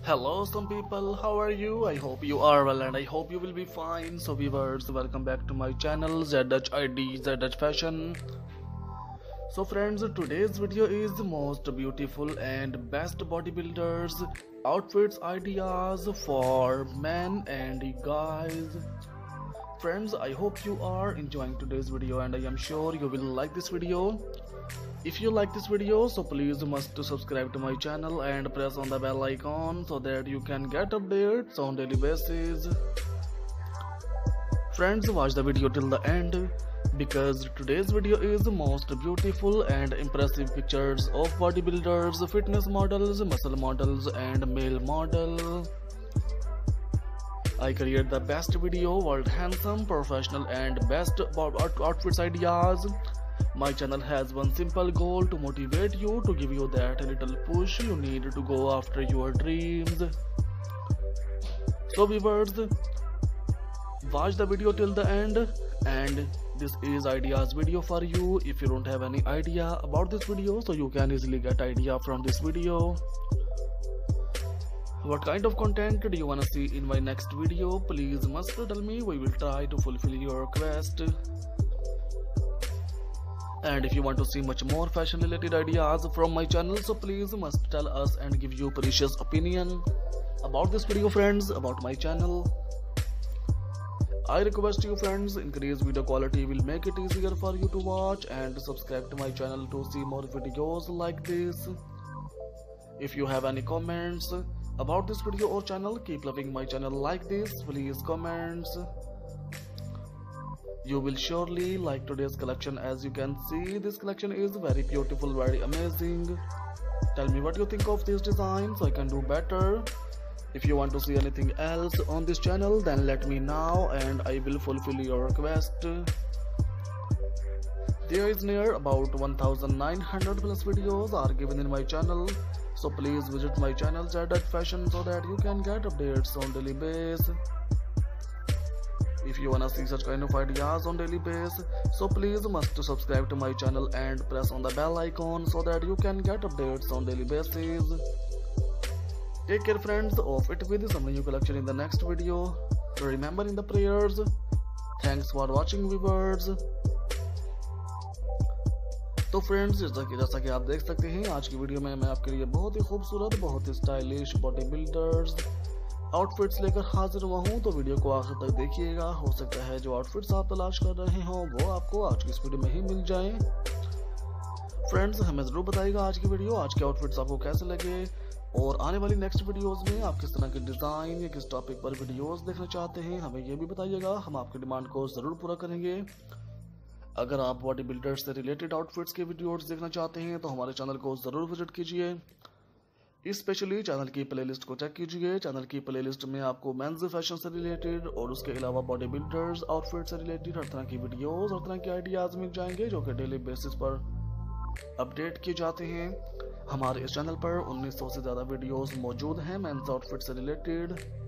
Hello, some people. How are you? I hope you are well, and I hope you will be fine. So, viewers, welcome back to my channel ZH ID ZH Fashion. So, friends, today's video is the most beautiful and best bodybuilders outfits ideas for men and guys. Friends, I hope you are enjoying today's video, and I am sure you will like this video. If you like this video, so please must to subscribe to my channel and press on the bell icon so that you can get updates on daily basis. Friends, watch the video till the end because today's video is the most beautiful and impressive pictures of bodybuilders, fitness models, muscle models and male model. I create the best video, world handsome, professional and best outfits ideas. My channel has one simple goal: to motivate you, to give you that little push you need to go after your dreams. So viewers, watch the video till the end, and this is ideas video for you. If you don't have any idea about this video, so you can easily get idea from this video. What kind of content do you wanna see in my next video? Please must tell me. We will try to fulfill your request. And if you want to see much more fashion related ideas from my channel, so please must tell us and give you precious opinion about this video, friends, about my channel. I request you, friends, increase video quality will make it easier for you to watch, and subscribe to my channel to see more videos like this. If you have any comments about this video or channel, keep loving my channel like this. Please comments. You will surely like today's collection. As you can see, this collection is very beautiful, very amazing. Tell me what you think of this design so I can do better. If you want to see anything else on this channel, then let me know and I will fulfill your request. There is near about 1900 plus videos are given in my channel, so please visit my channel ZH Fashion so that you can get updates on daily basis. If you wanna see such kind of ideas on daily basis, so please must to subscribe to my channel and press on the bell icon so that you can get updates on daily basis. Take care, friends, of it with some new collection in the next video. Remember in the prayers. Thanks for watching, viewers. तो friends, जैसा कि आप देख सकते हैं, आज की video में मैं आपके लिए बहुत ही खूबसूरत, बहुत ही स्टाइलिश बॉडी बिल्डर्स आउटफिट्स लेकर हाजिर हुआ हूँ। तो वीडियो को आखिर तक देखिएगा। हो सकता है जो आउटफिट्स आप तलाश कर रहे हो वो आपको आज की इस वीडियो में ही मिल जाए। फ्रेंड्स, हमें ज़रूर बताइएगा आज की वीडियो, आज के आउटफिट्स आपको कैसे लगे, और आने वाली नेक्स्ट वीडियोस में आप किस तरह के डिज़ाइन या किस टॉपिक पर वीडियोस देखना चाहते हैं, हमें ये भी बताइएगा। हम आपकी डिमांड को ज़रूर पूरा करेंगे। अगर आप बॉडी बिल्डर से रिलेटेड आउटफिट्स के वीडियोस देखना चाहते हैं तो हमारे चैनल को ज़रूर विजिट कीजिए। स्पेशली चैनल की प्लेलिस्ट को चेक कीजिए। चैनल की प्लेलिस्ट में आपको मेंस फैशन से रिलेटेड और उसके अलावा बॉडी बिल्डर्स आउटफिट से रिलेटेड हर तरह की वीडियोस, हर तरह के आइडियाज़ मिल जाएंगे जो कि डेली बेसिस पर अपडेट किए जाते हैं। हमारे इस चैनल पर 1900 से ज़्यादा वीडियोस मौजूद हैं मेंस आउटफिट से रिलेटेड।